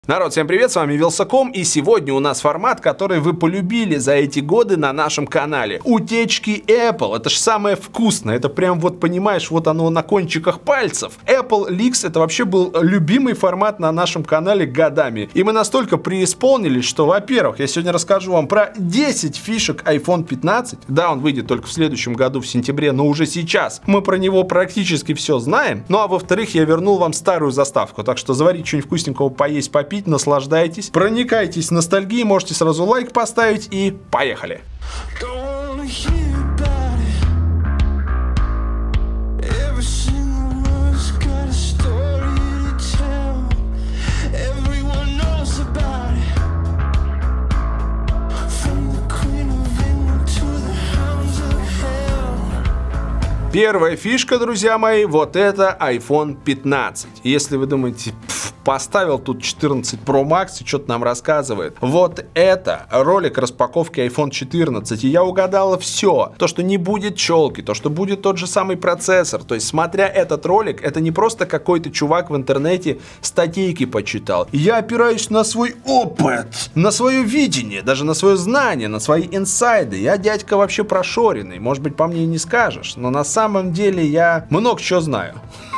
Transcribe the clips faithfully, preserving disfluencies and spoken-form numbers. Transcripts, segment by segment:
Народ, всем привет, с вами Вилсаком, и сегодня у нас формат, который вы полюбили за эти годы на нашем канале. Утечки Apple, это ж самое вкусное, это прям вот понимаешь, вот оно на кончиках пальцев. Apple Leaks это вообще был любимый формат на нашем канале годами. И мы настолько преисполнились, что, во-первых, я сегодня расскажу вам про десять фишек айфон пятнадцать. Да, он выйдет только в следующем году в сентябре, но уже сейчас мы про него практически все знаем. Ну а во-вторых, я вернул вам старую заставку, так что заварить что-нибудь вкусненького, поесть, попить. Наслаждайтесь, проникайтесь ностальгией, можете сразу лайк поставить и поехали! Первая фишка, друзья мои, вот это айфон пятнадцать. Если вы думаете, поставил тут четырнадцать про макс и что-то нам рассказывает. Вот это ролик распаковки айфон четырнадцать. И я угадала все. То, что не будет челки, то, что будет тот же самый процессор. То есть, смотря этот ролик, это не просто какой-то чувак в интернете статейки почитал. Я опираюсь на свой опыт, на свое видение, даже на свое знание, на свои инсайды. Я дядька вообще прошоренный. Может быть, по мне и не скажешь. Но на самом деле я много чего знаю.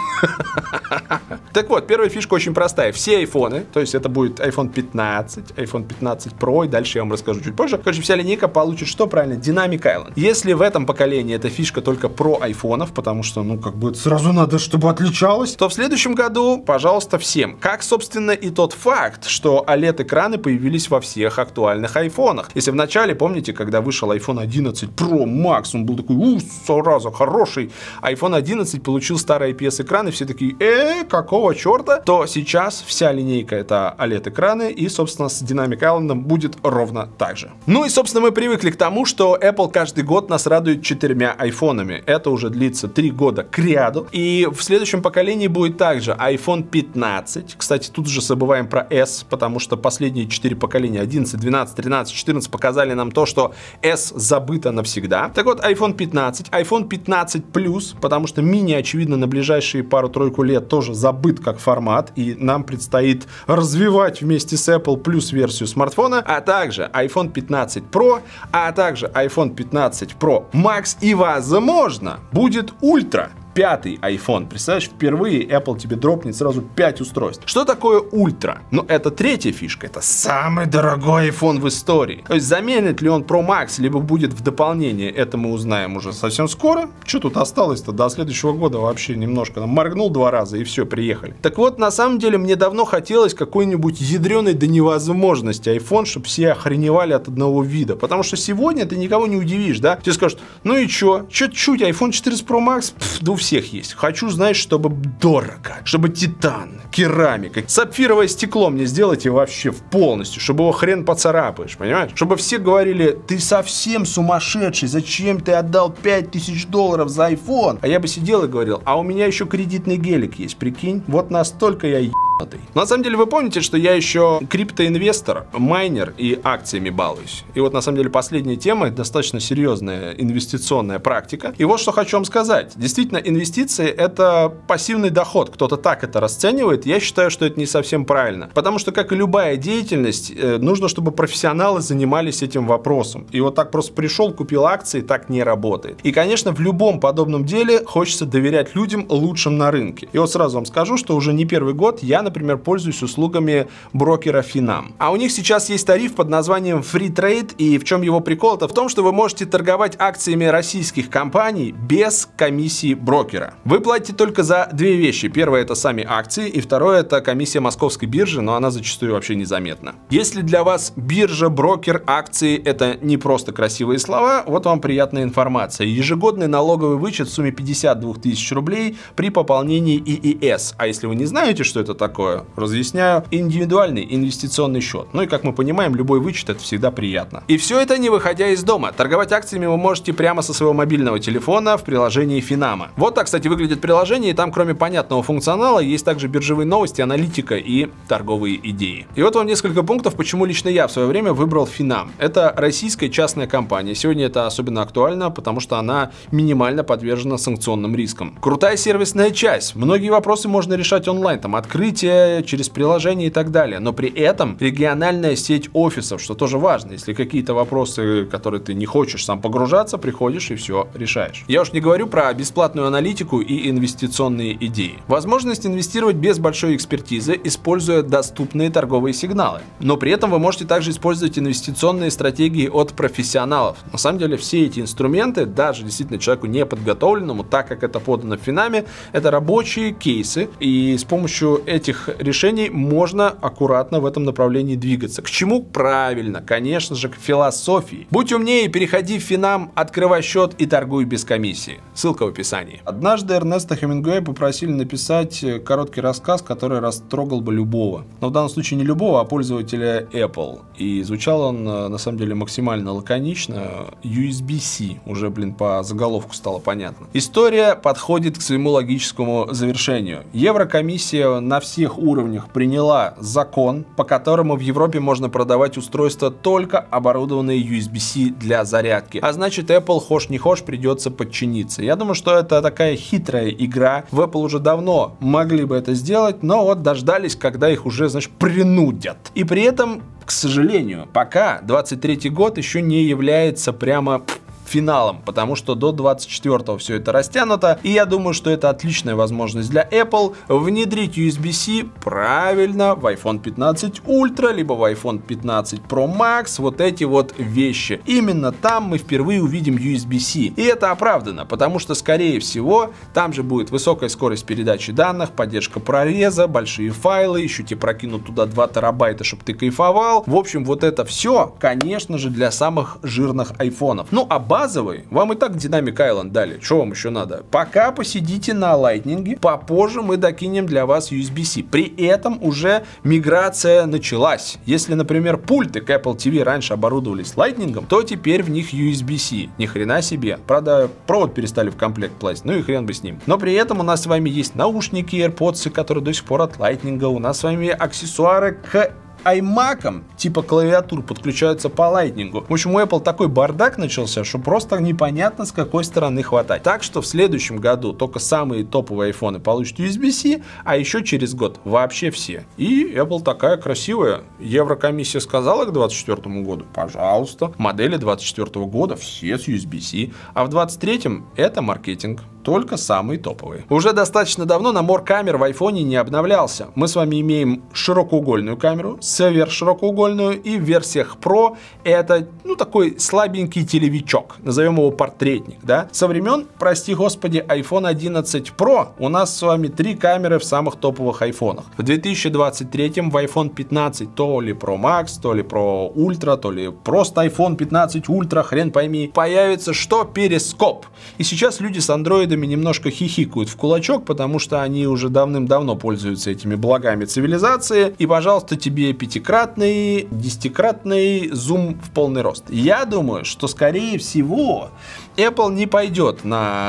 Так вот, первая фишка очень простая. Все айфоны, то есть это будет айфон пятнадцать, айфон пятнадцать про, и дальше я вам расскажу чуть позже. Короче, вся линейка получит что правильно? Dynamic Island. Если в этом поколении эта фишка только про айфонов, потому что, ну, как бы сразу надо, чтобы отличалось, то в следующем году, пожалуйста, всем. Как, собственно, и тот факт, что о лед-экраны появились во всех актуальных айфонах. Если в начале, помните, когда вышел айфон одиннадцать про макс, он был такой, у, сразу хороший. айфон одиннадцать получил старый ай пи эс-экран, и все такие, э, какого черта, то сейчас вся линейка это о лед-экраны, и, собственно, с Dynamic Island будет ровно так же. Ну и, собственно, мы привыкли к тому, что Apple каждый год нас радует четырьмя айфонами. Это уже длится три года к ряду, и в следующем поколении будет также айфон пятнадцать. Кстати, тут же забываем про S, потому что последние четыре поколения, одиннадцать, двенадцать, тринадцать, четырнадцать, показали нам то, что S забыто навсегда. Так вот, айфон пятнадцать, айфон пятнадцать плюс, потому что мини, очевидно, на ближайшие пару-тройку лет тоже забыт как формат, и нам предстоит развивать вместе с Apple плюс версию смартфона, а также айфон пятнадцать про, а также айфон пятнадцать про макс и, возможно, будет ультра. Пятый iPhone. Представляешь, впервые Apple тебе дропнет сразу пять устройств. Что такое ультра? Ну, это третья фишка. Это самый дорогой iPhone в истории. То есть, заменит ли он Pro Max, либо будет в дополнение, это мы узнаем уже совсем скоро. Что тут осталось-то? До следующего года вообще немножко. Моргнул два раза и все, приехали. Так вот, на самом деле, мне давно хотелось какой-нибудь ядреный до невозможности iPhone, чтобы все охреневали от одного вида. Потому что сегодня ты никого не удивишь, да? Тебе скажут, ну и что? Чуть-чуть, айфон четырнадцать про макс? Пф, да у всех есть. Хочу, знаешь, чтобы дорого, чтобы титан, керамика, сапфировое стекло мне сделайте вообще в полностью, чтобы его хрен поцарапаешь, понимаешь? Чтобы все говорили, ты совсем сумасшедший, зачем ты отдал пять тысяч долларов за iPhone? А я бы сидел и говорил, а у меня еще кредитный гелик есть, прикинь? Вот настолько я ебанутый. На самом деле вы помните, что я еще криптоинвестор, майнер и акциями балуюсь. И вот на самом деле последняя тема, достаточно серьезная инвестиционная практика. И вот что хочу вам сказать. Действительно, инвестиции это пассивный доход. Кто-то так это расценивает. Я считаю, что это не совсем правильно. Потому что, как и любая деятельность, нужно, чтобы профессионалы занимались этим вопросом. И вот так просто пришел, купил акции, так не работает. И, конечно, в любом подобном деле хочется доверять людям лучшим на рынке. И вот сразу вам скажу, что уже не первый год я, например, пользуюсь услугами брокера Финам. А у них сейчас есть тариф под названием Free Trade. И в чем его прикол? Это в том, что вы можете торговать акциями российских компаний без комиссии брокера. Вы платите только за две вещи. Первое это сами акции, и второе это комиссия московской биржи, но она зачастую вообще незаметна. Если для вас биржа, брокер, акции это не просто красивые слова, вот вам приятная информация. Ежегодный налоговый вычет в сумме пятьдесят две тысячи рублей при пополнении и и эс. А если вы не знаете, что это такое, разъясняю, индивидуальный инвестиционный счет. Ну и как мы понимаем, любой вычет это всегда приятно. И все это не выходя из дома. Торговать акциями вы можете прямо со своего мобильного телефона в приложении Финама. Вот так, кстати, выглядит приложение, и там, кроме понятного функционала, есть также биржевые новости, аналитика и торговые идеи. И вот вам несколько пунктов, почему лично я в свое время выбрал Финам. Это российская частная компания. Сегодня это особенно актуально, потому что она минимально подвержена санкционным рискам. Крутая сервисная часть. Многие вопросы можно решать онлайн. Там открыть покрытие через приложение и так далее. Но при этом региональная сеть офисов, что тоже важно. Если какие-то вопросы, которые ты не хочешь сам погружаться, приходишь и все решаешь. Я уж не говорю про бесплатную аналитику и инвестиционные идеи. Возможность инвестировать без большой экспертизы, используя доступные торговые сигналы. Но при этом вы можете также использовать инвестиционные стратегии от профессионалов. На самом деле все эти инструменты, даже действительно человеку неподготовленному, так как это подано в Финаме, это рабочие кейсы, и с помощью этих решений можно аккуратно в этом направлении двигаться. К чему? Правильно, конечно же, к философии. Будь умнее, переходи в Финам, открывай счет и торгуй без комиссии. Ссылка в описании. Однажды Эрнеста Хемингуэя попросили написать короткий рассказ, который растрогал бы любого. Но в данном случае не любого, а пользователя Apple. И звучал он, на самом деле, максимально лаконично. ю эс би-C. Уже, блин, по заголовку стало понятно. История подходит к своему логическому завершению. Еврокомиссия на всех уровнях приняла закон, по которому в Европе можно продавать устройства, только оборудованные ю эс би-C для зарядки. А значит, Apple, хошь не хошь, придется подчиниться. Я думаю, что это такая хитрая игра. В Apple уже давно могли бы это сделать, но вот дождались, когда их уже, значит, принудят. И при этом, к сожалению, пока двадцать третий год еще не является прямо финалом, потому что до двадцать четвёртого все это растянуто, и я думаю, что это отличная возможность для Apple внедрить ю эс би-C правильно в айфон пятнадцать ультра, либо в айфон пятнадцать про макс, вот эти вот вещи. Именно там мы впервые увидим ю эс би-C, и это оправдано, потому что, скорее всего, там же будет высокая скорость передачи данных, поддержка прореза, большие файлы, еще тебе прокинут туда два терабайта, чтобы ты кайфовал. В общем, вот это все, конечно же, для самых жирных айфонов. Ну, а базовый вам и так Dynamic Island дали. Что вам еще надо? Пока посидите на Lightning, попозже мы докинем для вас ю эс би-C. При этом уже миграция началась. Если, например, пульты к Apple ти ви раньше оборудовались Lightning, то теперь в них ю эс би-C. Ни хрена себе. Правда, провод перестали в комплект класть, ну и хрен бы с ним. Но при этом у нас с вами есть наушники AirPods, которые до сих пор от Lightning. У нас с вами аксессуары к iMac'ам, типа клавиатур, подключаются по Lightning. В общем, у Apple такой бардак начался, что просто непонятно, с какой стороны хватать. Так что в следующем году только самые топовые айфоны получат ю эс би-C, а еще через год вообще все. И Apple такая красивая. Еврокомиссия сказала к двадцать четвёртому году, пожалуйста, модели двадцать четвёртого года все с ю эс би-C, а в двадцать третьем это маркетинг. Только самые топовые. Уже достаточно давно набор камер в айфоне не обновлялся. Мы с вами имеем широкоугольную камеру, сверхширокоугольную, и в версиях Pro это, ну, такой слабенький телевичок. Назовем его портретник, да? Со времен, прости господи, айфон одиннадцать про у нас с вами три камеры в самых топовых айфонах. В две тысячи двадцать третьем в айфон пятнадцать то ли Pro Max, то ли Pro Ultra, то ли просто айфон пятнадцать Ultra, хрен пойми, появится что? Перископ. И сейчас люди с андроидами немножко хихикают в кулачок, потому что они уже давным-давно пользуются этими благами цивилизации. И, пожалуйста, тебе пятикратный, десятикратный зум в полный рост. Я думаю, что, скорее всего, Apple не пойдет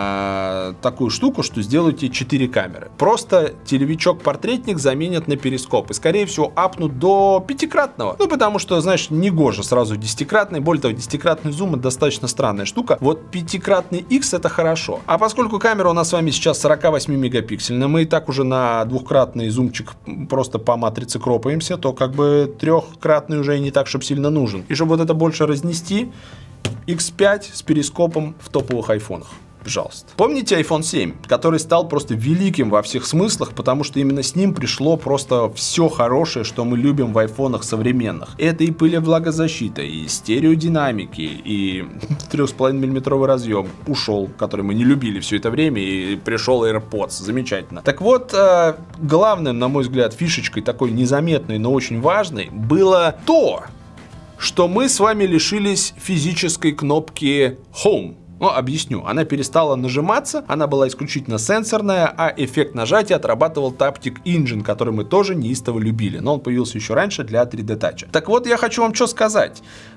на такую штуку, что сделают тебе четыре камеры. Просто телевичок-портретник заменят на перископ. И, скорее всего, апнут до пятикратного. Ну, потому что, знаешь, не гоже сразу десятикратный. Более того, десятикратный зум — это достаточно странная штука. Вот пятикратный X — это хорошо. А поскольку камера у нас с вами сейчас сорок восемь мегапиксельная, мы и так уже на двухкратный зумчик просто по матрице кропаемся, то как бы трехкратный уже и не так, чтобы сильно нужен. И чтобы вот это больше разнести, икс пять с перископом в топовых айфонах. Пожалуйста. Помните айфон семь, который стал просто великим во всех смыслах, потому что именно с ним пришло просто все хорошее, что мы любим в айфонах современных. Это и пылевлагозащита, и стереодинамики, и три с половиной миллиметровый разъем ушел, который мы не любили все это время, и пришел AirPods. Замечательно. Так вот, главным, на мой взгляд, фишечкой такой незаметной, но очень важной, было то, что мы с вами лишились физической кнопки Home. Ну, объясню. Она перестала нажиматься, она была исключительно сенсорная, а эффект нажатия отрабатывал Taptic Engine, который мы тоже неистово любили. Но он появился еще раньше для три дэ Touch. Так вот, я хочу вам что сказать.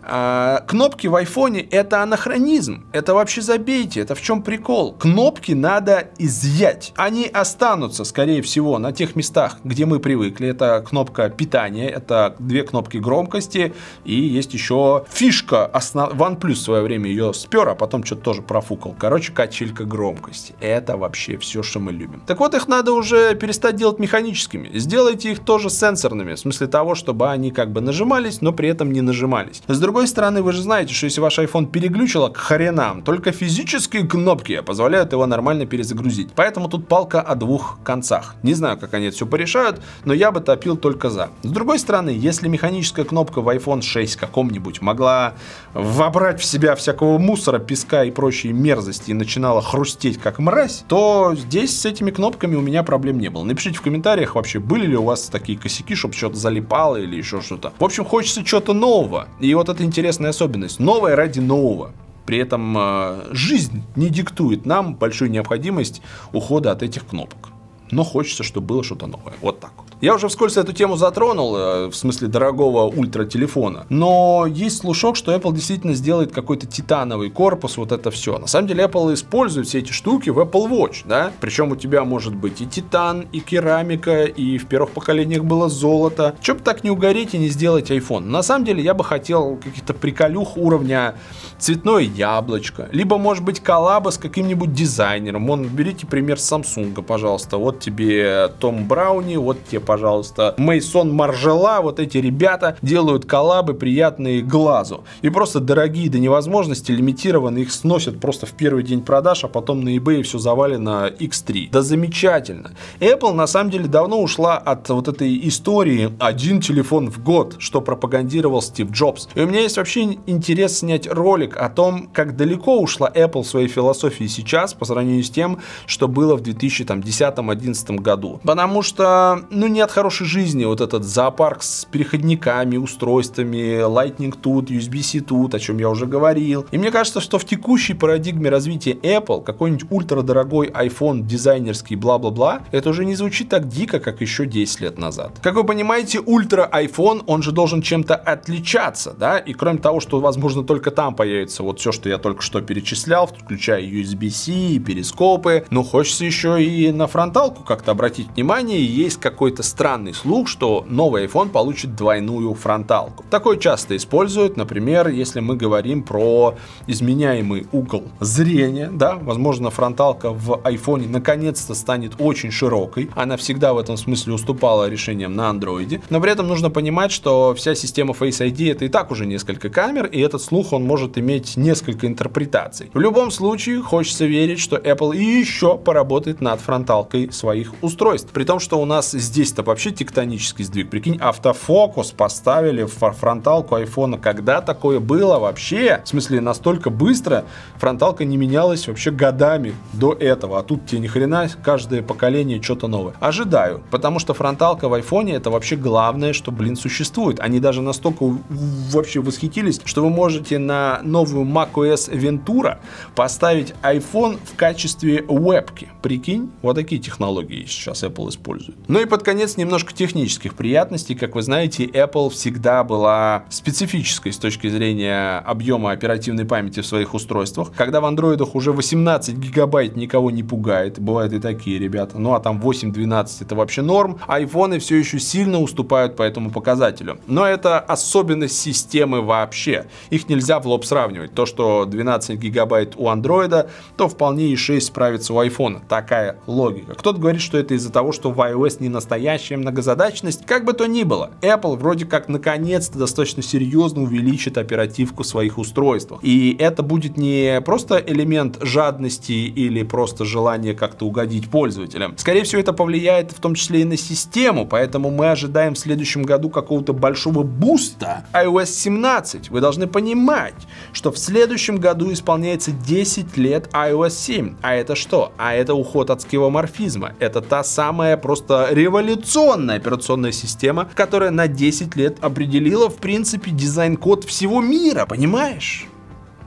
А, кнопки в айфоне это анахронизм. Это вообще забейте. Это в чем прикол? Кнопки надо изъять. Они останутся, скорее всего, на тех местах, где мы привыкли. Это кнопка питания, это две кнопки громкости. И есть еще фишка. Основ... OnePlus в свое время ее спер, а потом что-то тоже профукал. Короче, качелька громкости. Это вообще все, что мы любим. Так вот, их надо уже перестать делать механическими. Сделайте их тоже сенсорными. В смысле того, чтобы они как бы нажимались, но при этом не нажимались. С другой стороны, вы же знаете, что если ваш iPhone переглючило к хренам, только физические кнопки позволяют его нормально перезагрузить. Поэтому тут палка о двух концах. Не знаю, как они это все порешают, но я бы топил только за. С другой стороны, если механическая кнопка в айфон шесть каком-нибудь могла вобрать в себя всякого мусора, песка и прочие мерзости и начинала хрустеть как мразь, то здесь с этими кнопками у меня проблем не было. Напишите в комментариях вообще, были ли у вас такие косяки, чтобы что-то залипало или еще что-то. В общем, хочется чего-то нового. И вот это интересная особенность. Новое ради нового. При этом э, жизнь не диктует нам большую необходимость ухода от этих кнопок. Но хочется, чтобы было что-то новое. Вот так вот. Я уже вскользь эту тему затронул, в смысле дорогого ультра-телефона. Но есть слушок, что Apple действительно сделает какой-то титановый корпус, вот это все. На самом деле Apple использует все эти штуки в Apple Watch, да? Причем у тебя может быть и титан, и керамика, и в первых поколениях было золото. Че бы так не угореть и не сделать iPhone? На самом деле я бы хотел каких-то приколюх уровня цветное яблочко. Либо, может быть, коллаба с каким-нибудь дизайнером. Вон, берите пример Samsung, пожалуйста. Вот тебе Том Брауни, вот тебе, пожалуйста, Мейсон Маржела. Вот эти ребята делают коллабы приятные глазу. И просто дорогие до невозможности, лимитированные, их сносят просто в первый день продаж, а потом на eBay все завалено икс три. Да замечательно. Apple на самом деле давно ушла от вот этой истории один телефон в год, что пропагандировал Стив Джобс. И у меня есть вообще интерес снять ролик о том, как далеко ушла Apple в своей философии сейчас по сравнению с тем, что было в две тысячи десятом-одиннадцатом году. Потому что, ну, не от хорошей жизни вот этот зоопарк с переходниками, устройствами, Lightning тут, ю эс би-C тут, о чем я уже говорил. И мне кажется, что в текущей парадигме развития Apple какой-нибудь ультрадорогой iPhone дизайнерский бла-бла-бла, это уже не звучит так дико, как еще десять лет назад. Как вы понимаете, ультра iPhone, он же должен чем-то отличаться, да? И кроме того, что, возможно, только там появится вот все, что я только что перечислял, включая ю эс би-C, перископы, но хочется еще и на фронталку как-то обратить внимание. Есть какой-то странный слух, что новый iPhone получит двойную фронталку. Такое часто используют, например, если мы говорим про изменяемый угол зрения, да, возможно, фронталка в iPhone наконец-то станет очень широкой. Она всегда в этом смысле уступала решениям на Android, но при этом нужно понимать, что вся система Face ай ди это и так уже несколько камер, и этот слух он может иметь несколько интерпретаций. В любом случае, хочется верить, что Apple еще поработает над фронталкой своих устройств. При том, что у нас здесь-то вообще тектонический сдвиг. Прикинь, автофокус поставили в фронталку айфона. Когда такое было вообще? В смысле, настолько быстро фронталка не менялась вообще годами до этого. А тут тебе ни хрена, каждое поколение что-то новое. Ожидаю, потому что фронталка в айфоне это вообще главное, что, блин, существует. Они даже настолько вообще восхитились, что вы можете на новую macOS Ventura поставить iPhone в качестве вебки. Прикинь, вот такие технологии сейчас Apple использует. Ну и под конец немножко технических приятностей. Как вы знаете, Apple всегда была специфической с точки зрения объема оперативной памяти в своих устройствах. Когда в андроидах уже восемнадцать гигабайт никого не пугает, бывают и такие ребята, ну а там восемь-двенадцать это вообще норм, айфоны все еще сильно уступают по этому показателю. Но это особенность системы вообще. Их нельзя в лоб сравнивать. То, что двенадцать гигабайт у андроида, то вполне и шесть справится у айфона. Такая логика. Кто-то говорит, что это из-за того, что в iOS не настоящая многозадачность. Как бы то ни было, Apple вроде как наконец-то достаточно серьезно увеличит оперативку в своих устройствах. И это будет не просто элемент жадности или просто желание как-то угодить пользователям. Скорее всего, это повлияет в том числе и на систему, поэтому мы ожидаем в следующем году какого-то большого буста iOS семнадцать. Вы должны понимать, что в следующем году исполняется десять лет iOS семь. А это что? А это уход от скевоморфизма. Это та самая просто революционная операционная система, которая на десять лет определила, в принципе, дизайн-код всего мира. Понимаешь?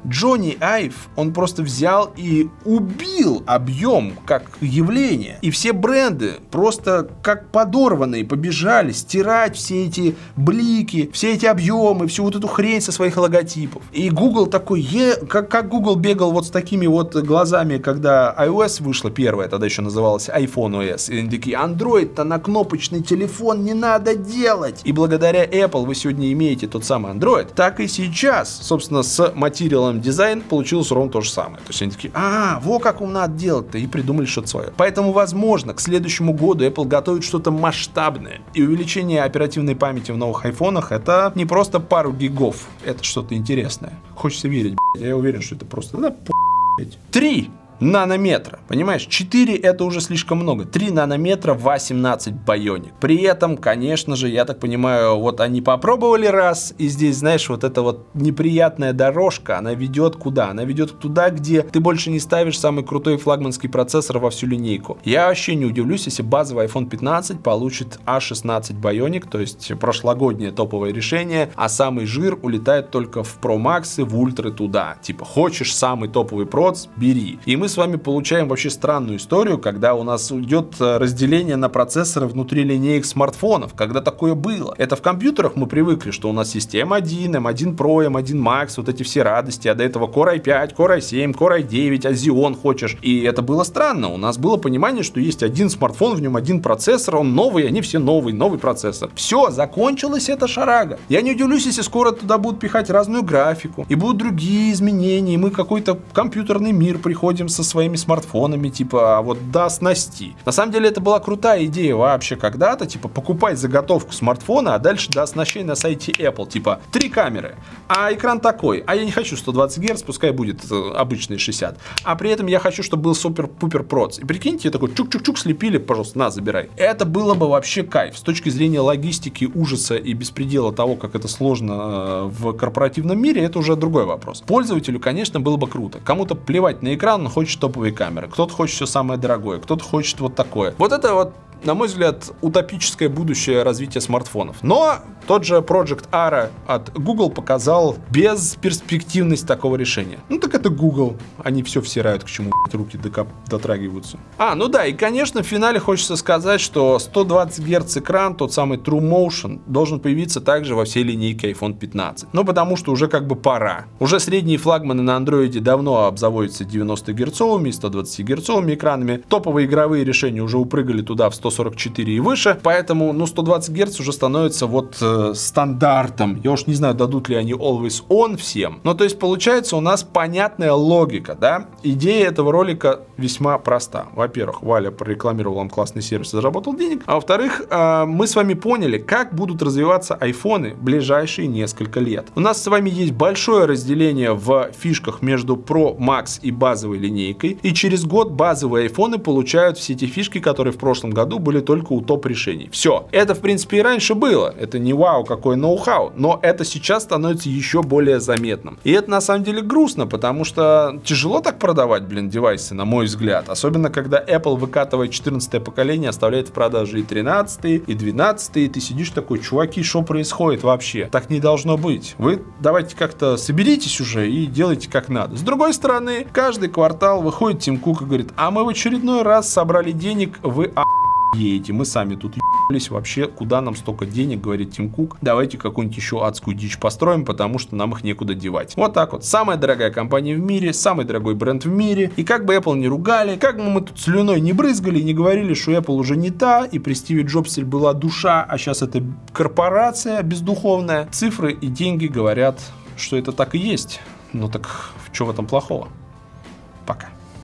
Джонни Айв, он просто взял и убил объем как явление. И все бренды просто как подорванные побежали стирать все эти блики, все эти объемы, всю вот эту хрень со своих логотипов. И Google такой, е... как, как Google бегал вот с такими вот глазами, когда iOS вышла первая, тогда еще называлась iPhone о эс. И они такие, Android-то на кнопочный телефон не надо делать. И благодаря Apple вы сегодня имеете тот самый Android. Так и сейчас, собственно, с Material Design получилось ровно то же самое. То есть они такие, а, во как им надо делать-то, и придумали что-то свое. Поэтому, возможно, к следующему году Apple готовит что-то масштабное. И увеличение оперативной памяти в новых айфонах это не просто пару гигов, это что-то интересное. Хочется верить, блядь. Я уверен, что это просто да, блядь. Три нанометра, понимаешь? четыре это уже слишком много. три нанометра, восемнадцать Bionic. При этом, конечно же, я так понимаю, вот они попробовали раз, и здесь, знаешь, вот эта вот неприятная дорожка, она ведет куда? Она ведет туда, где ты больше не ставишь самый крутой флагманский процессор во всю линейку. Я вообще не удивлюсь, если базовый айфон пятнадцать получит а шестнадцать Bionic, то есть прошлогоднее топовое решение, а самый жир улетает только в Pro Max и в ультры туда. Типа, хочешь самый топовый проц, бери. И мы Мы с вами получаем вообще странную историю, когда у нас идет разделение на процессоры внутри линеек смартфонов, когда такое было. Это в компьютерах мы привыкли, что у нас есть эм один, эм один про, эм один макс, вот эти все радости, а до этого Core ай пять, Core ай семь, Core ай девять, а Xeon хочешь. И это было странно. У нас было понимание, что есть один смартфон, в нем один процессор, он новый, они все новые, новый процессор. Все, закончилась эта шарага. Я не удивлюсь, если скоро туда будут пихать разную графику, и будут другие изменения, и мы какой-то компьютерный мир приходим со своими смартфонами, типа, вот до снасти. На самом деле, это была крутая идея вообще когда-то, типа, покупать заготовку смартфона, а дальше до оснащения на сайте Apple, типа, три камеры, а экран такой, а я не хочу сто двадцать герц, пускай будет обычный шестьдесят, а при этом я хочу, чтобы был супер-пупер проц. И прикиньте, такой чук-чук-чук слепили, пожалуйста, на, забирай. Это было бы вообще кайф. С точки зрения логистики, ужаса и беспредела того, как это сложно в корпоративном мире, это уже другой вопрос. Пользователю, конечно, было бы круто. Кому-то плевать на экран, он хочет топовые камеры, кто-то хочет все самое дорогое, кто-то хочет вот такое. Вот это вот, на мой взгляд, утопическое будущее развития смартфонов. Но тот же Project Ara от Google показал бесперспективность такого решения. Ну так это Google. Они все всирают, к чему руки дотрагиваются. А, ну да, и конечно, в финале хочется сказать, что сто двадцать герц экран, тот самый True Motion, должен появиться также во всей линейке айфон пятнадцать. Ну потому что уже как бы пора. Уже средние флагманы на андроиде давно обзаводятся девяносто герцовыми и сто двадцать герцовыми экранами. Топовые игровые решения уже упрыгали туда в сто сорок четыре и выше, поэтому, ну, сто двадцать герц уже становится вот э, стандартом. Я уж не знаю, дадут ли они Always On всем. Но то есть получается у нас понятная логика, да? Идея этого ролика весьма проста. Во-первых, Валя прорекламировал вам классный сервис и заработал денег. А во-вторых, э, мы с вами поняли, как будут развиваться айфоны в ближайшие несколько лет. У нас с вами есть большое разделение в фишках между Pro, Max и базовой линейкой. И через год базовые айфоны получают все те фишки, которые в прошлом году были только у топ-решений. Все. Это, в принципе, и раньше было. Это не вау, какой ноу-хау. Но это сейчас становится еще более заметным. И это, на самом деле, грустно, потому что тяжело так продавать, блин, девайсы, на мой взгляд. Особенно, когда Apple выкатывает четырнадцатое поколение, оставляет в продаже и тринадцатое, и двенадцатое, и ты сидишь такой, чуваки, что происходит вообще? Так не должно быть. Вы давайте как-то соберитесь уже и делайте как надо. С другой стороны, каждый квартал выходит Тим Кук и говорит, а мы в очередной раз собрали денег, вы охуеете, мы сами тут ебались вообще, куда нам столько денег, говорит Тим Кук, давайте какую-нибудь еще адскую дичь построим, потому что нам их некуда девать. Вот так вот. Самая дорогая компания в мире, самый дорогой бренд в мире, и как бы Apple не ругали, как бы мы тут слюной не брызгали и не говорили, что Apple уже не та, и при Стиве Джобсе была душа, а сейчас это корпорация бездуховная, цифры и деньги говорят, что это так и есть. Ну так что в этом плохого? Пока.